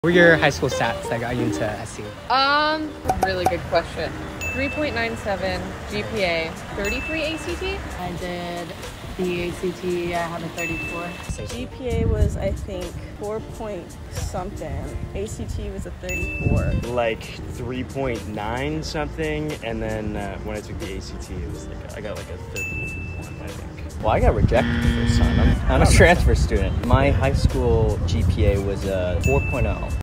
What were your high school stats that got you into SC? Really good question. 3.97 GPA, 33 ACT? I did the ACT, I have a 34. GPA was, I think, 4 point something. ACT was a 34. Like 3.9 something, and then when I took the ACT, it was like I got like a 31, I think. Well, I got rejected the first time. I'm a transfer student. My high school GPA was a 4.0.